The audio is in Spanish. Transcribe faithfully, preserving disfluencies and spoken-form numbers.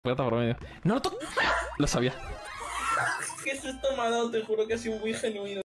Plata por medio. ¡No lo toques! Lo sabía. ¿Qué es esto, me ha dado? Te juro que ha sido muy genuino.